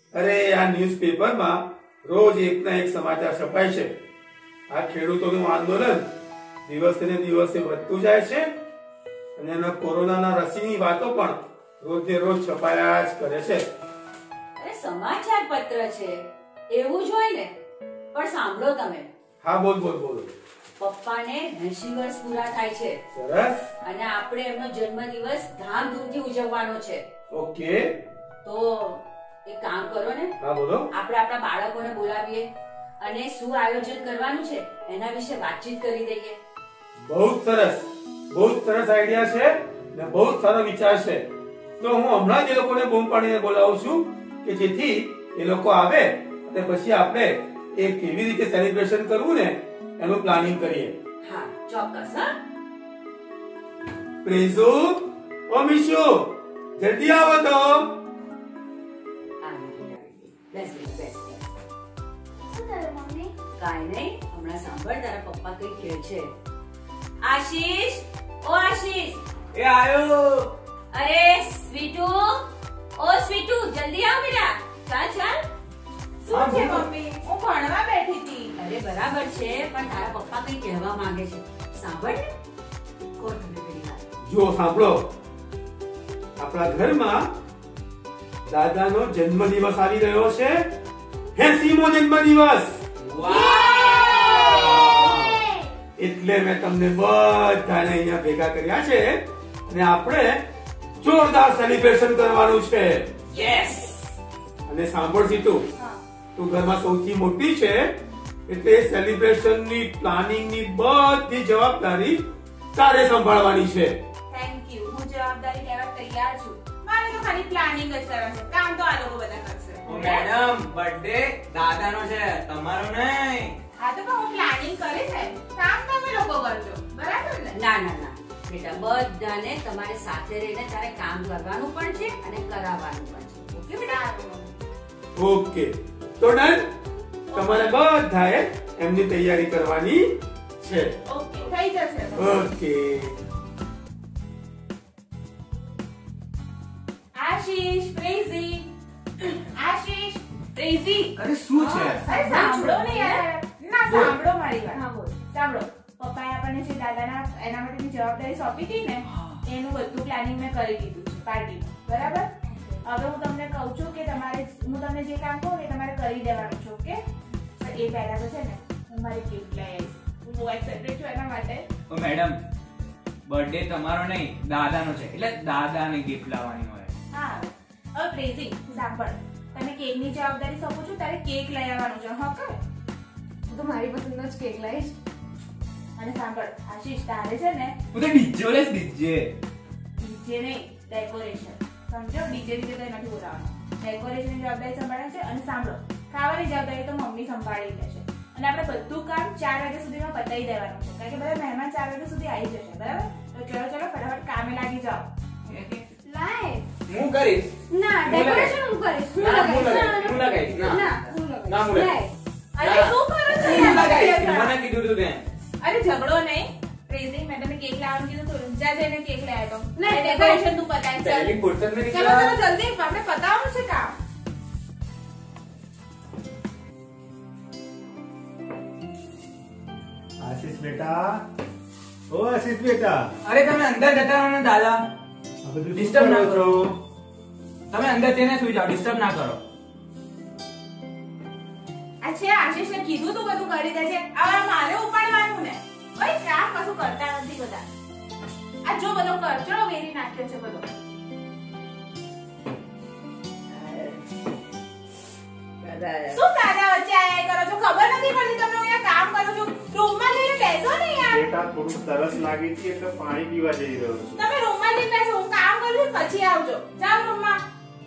અરે આ ન્યૂઝપેપરમાં રોજ એકના એક સમાચાર છપાય છે. આ ખેડૂતોનું આંદોલન દિવસે ને દિવસે વધતું જાય છે અને એના કોરોનાના રસીની વાતો પણ રોજે રોજ છપાયા જ કરે છે. અરે સમાચાર પત્ર છે એવું જ હોય ને, પણ સાંભળો તમે. હા બોલ બોલ બોલ. પપ્પાને 80 વર્ષ પૂરા થાય છે. સરસ. અને આપણે એમનો જન્મદિવસ ધામધૂમથી ઉજવવાનો છે. ઓકે. તો એક કામ કરો ને. હા બોલો. આપણે આપણા બાળકોને બોલાવીએ અને શું આયોજન કરવાનું છે એના વિશે વાતચીત કરી દઈએ. બહુ સરસ આઈડિયા છે ને બહુ સારો વિચાર છે. તો હું હમણાં જ એ લોકોને બૂમ પાડીને બોલાવું છું કે જેથી એ લોકો આવે અને પછી આપણે એ કેવી રીતે સેલિબ્રેશન કરવું ને એનું પ્લાનિંગ કરીએ. હા ચોક્કસ. હા પ્રેઝુ ઓ મિશુ જલ્દી આવો તો. બેસ. શું કરે મમ્મી? કાઈ નહીં, હમણાં સાંભળ તારા પપ્પા કઈ કહે છે. આશીષ, ઓ આશીષ. એ આયો. અરે સ્વીટુ, ઓ સ્વીટુ જલ્દી આવ બેટા. ચાલ. શું છે મમ્મી? હું ભણવા બેઠી હતી. અરે બરાબર છે, પણ તારા પપ્પા કઈ કહેવા માંગે છે. સાંભળ ને. કોણ તમને પેલી વાત. જો સાંભળો, આપણા ઘરમાં દાદાનો જન્મદિવસ આવી રહ્યો છે. 80મો જન્મદિવસ. એટલે મેં તમને બધાને અહીંયા ભેગા કર્યા છે અને આપણે જોરદાર સેલિબ્રેશન કરવાનું છે. યસ. અને સાંભળ સીતુ, તું ઘરમાં સૌથી મોટી છે એટલે સેલિબ્રેશનની પ્લાનિંગની બધી જવાબદારી તારે સંભાળવાની છે. Thank you. હું જવાબદારી લેવા તૈયાર છું. મારે તો ખાલી પ્લાનિંગ જ કરવાનું છે. કામ તો આ લોકો બધા કરશે. મેડમ, બર્થડે દાદાનો છે, તમારો નહીં. હા તો હું પ્લાનિંગ કરીશ ને. કામ તમે લોકો કરજો. બરાબર ને? ના બેટા, બધાને તમારે સાથે રહીને તારે કામ કરવાનું પણ છે અને કરાવવાનું પણ છે. ઓકે બેટા? ઓકે, તો ડન. તમારે બધાએ એમની તૈયારી કરવાની છે. ઓકે, થઈ જશે. ઓકે. આશીષ, પ્રેઝી. આશીષ, પ્રેઝી. અરે શું છે? અરે સાંભળો ને યાર. ના સાંભળો મારી વાત. હા બોલ. સાંભળો. પપ્પાએ આપણને જે દાદાના એના માટેની જવાબદારી સોંપી હતી ને એનું બધું પ્લાનિંગ મેં કરી દીધું છે પાર્ટીનું. બરાબર? હવે હું તમને કહું છું કે હું તમને જે કામ કહું એ તમારે કરી દેવાનું છે. ઓકે? પણ એ પહેલા તો છે ને હું મારી ગિફ્ટ લઈ આવીશ. હું બહુ એક્સાઇટેડ છું એના માટે. ઓ મેડમ, બર્થડે તમારો નહીં દાદાનો છે, એટલે દાદાને ગિફ્ટ લાવવાની હોય. હા. હવે પ્રેઝી સાંભળ. તને કેકની જવાબદારી સોંપું છું. તારે કેક લઈ આવવાનું છે. હા કે? હું તો મારી પસંદનો જ કેક લઈશ. અને સાંભળ આશીષ, તારે છે ને હું તો ડીજે લઈશ. ડીજે નહીં, ડેકોરેશન. સમજો? ડીજે તો નથી બોલાવવાનું. ડેકોરેશનની જવાબદારી સંભાળવાની છે. અને સાંભળો, ખાવાની જવાબદારી તો મમ્મી સંભાળી લેશે. અને આપણે બધું કામ 4 વાગ્યા સુધીમાં પતાવી દેવાનું છે, કારણ કે બધા મહેમાન 4 વાગ્યા સુધી આવી જશે. બરાબર? તો ચલો ફટાફટ કામે લાગી જાઓ. લાય. હું કરીશ. ના, ડેકોરેશન હું કરીશ. હું લગાઈશ. ના, હું લગાઈશ. અરે શું કરો છો હું લગાઈશ. મને કીધું તું તે. અરે ઝઘડો નહીં. પ્રેઝિંગ મેડમે કેક લાવવાનું કીધું તું. જા જઈને કેક લઈ આવ્યો. નહીં, ડેકોરેશન તું પતાવી. પહેલી ફુરસત નથી. ચલો જલ્દી, આપણે પતાવવાનું છે કામ. આશીષ બેટા, ઓ આશીષ બેટા. અરે તમે અંદર જતા રહો ને દાદા. આ બધું ડિસ્ટર્બ ના શું કરો કરો. છો? તમે અંદર જઈને સુઈ જાઓ, ડિસ્ટર્બ ના કરો. અચ્છા, આશીષને કીધું તું બધું કરી દેજે. હવે મારે ઉપાડવાનું ને. ઓય કામ કશું કરતા નથી બધા. આ જો બધો કરચડો વેરી નાખ્યો છે બધો. શું દાદા વચ્ચે આયા કરો છો? ખબર નથી પડતી તમને? હું અહીંયા કામ કરું છું. રૂમમાં જઈને બેસો ને યાર. બેટા થોડું તરસ લાગી હતી એટલે પાણી પીવા જઈ રહ્યો છું. તમે રૂમમાં જઈને બેસો. હું કામ કરું છું, પછી આવજો. જાઓ રૂમમાં.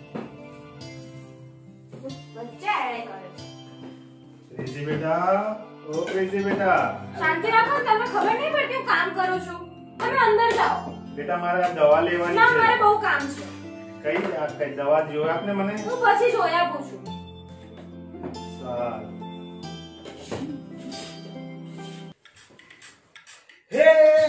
વચ્ચે આયા કરે છે. પ્રીતિ બેટા, ઓ પ્રીતિ બેટા. શાંતિ રાખો. તમને ખબર નહીં પડતી હું કામ કરું છું. તમે અંદર જાઓ. બેટા મારે આ દવા લેવાની ના, મારે છે. બહુ કામ છે. કઈ દવા જોઈ આપને મને. હું પછી જોઈ આપું છું. સારું. હે!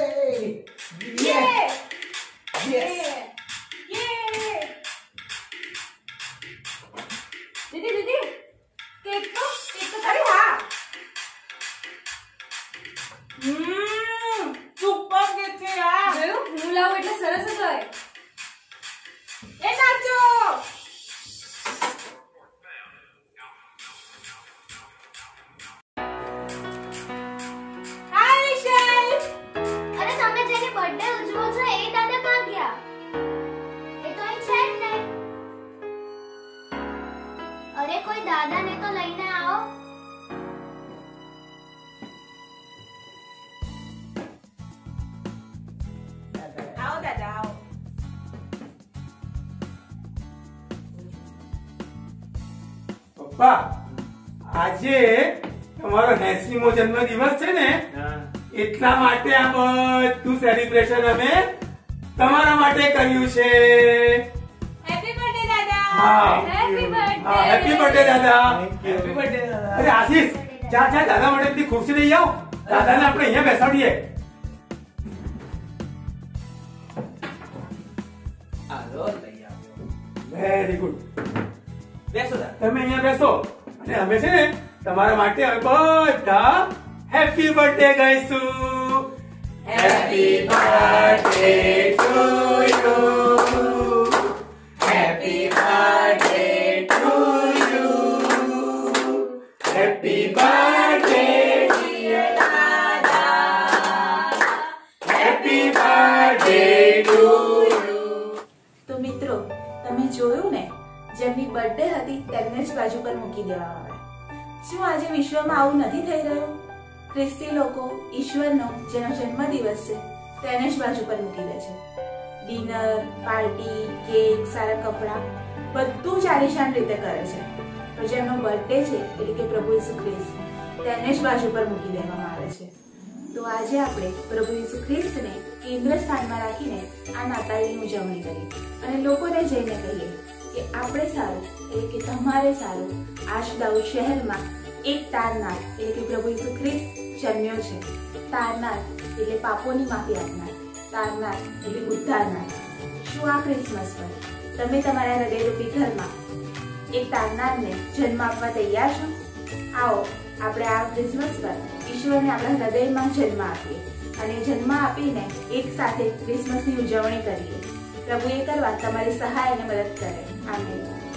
યે! યસ! યે! દીદી અરે કોઈ દાદાને તો લઈને આવો. આવો દાદા આવો. પપ્પા આજે તમારો 80મો જન્મદિવસ છે ને, એટલા માટે આ બધું સેલિબ્રેશન અમે તમારા માટે કર્યું છે. હેપી બર્થડે દાદા. હા હેપી બર્થડે. હેપી બર્થડે દાદા. હેપી બર્થડે દાદા. અરે આશીષ, જા જા દાદા માટે બધી ખુરશી લઈ આવ. દાદાને આપણે અહીંયા બેસાડીએ. હાલો, લઈ આવ્યો. Very good. બેસો દાદા. તમે અહીંયા બેસો અને અમે છે ને તમારા માટે હવે બધા હેપી બર્થડે ગાઈશું. Happy birthday to you. Happy birthday to you. Happy birthday dear દાદા. Happy birthday to you. તો મિત્રો, તમે જોયું ને, જેમની બર્થડે હતી તેમને જ બાજુ પર મૂકી દેવામાં આવે. શું આજે વિશ્વમાં આવું નથી થઈ રહ્યું? ખ્રિસ્તી લોકો ઈશ્વરનો જેનો જન્મદિવસ છે તેને જ બાજુ પર મૂકી દે છે. ડિનર, પાર્ટી, કેક, સારા કપડાં બધું જ આલિશાન રીતે કરે છે, પણ જેમનો બર્થડે છે એટલે કે પ્રભુ ઈસુ ખ્રિસ્ત તેને જ બાજુ પર મૂકી દેવામાં આવે છે. તો આજે આપણે પ્રભુ ઈસુ ખ્રિસ્તને કેન્દ્ર સ્થાનમાં રાખીને આ નાતાલની ઉજવણી કરીએ અને લોકોને જઈને કહીએ કે આપણે સારું એટલે કે તમારે સારું આજ દાઉદ શહેરમાં એક તારનાર એટલે કે પ્રભુ ઈસુ ખ્રિસ્ત જન્મ્યો છે. તારનાર એટલે પાપોની માફી આપનાર, તારનાર એટલે ઉદ્ધારનાર. શું આ ક્રિસમસ પર તમે તમારા હૃદયરૂપી ઘરમાં એક તારનારને જન્મ આપવા તૈયાર છો? આવો આપણે આ ક્રિસમસ પર ઈશ્વરને આપણા હૃદયમાં જન્મ આપીએ અને જન્મ આપીને એક સાથે ક્રિસમસની ઉજવણી કરીએ. પ્રભુ એ કરવા તમારી સહાય અને મદદ કરે. આમેન.